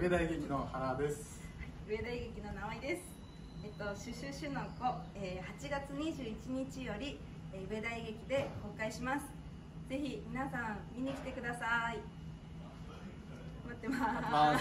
上大劇の原です。 上大劇の直井です。シュシュシュの子、8月21日より上大劇で公開します。ぜひ皆さん見に来てください。待ってます。